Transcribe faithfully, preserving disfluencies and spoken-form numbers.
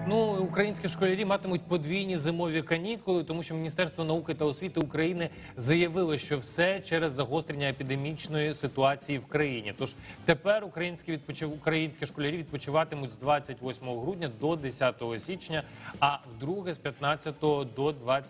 Ну, українські школярі матимуть подвійні зимові канікули, тому що Міністерство науки та освіти України заявило, що все через загострення епідемічної ситуації в країні. Тож тепер українські, відпочив... українські школярі відпочиватимуть з двадцять восьмого грудня до десятого січня, а вдруге з п'ятнадцятого до двадцять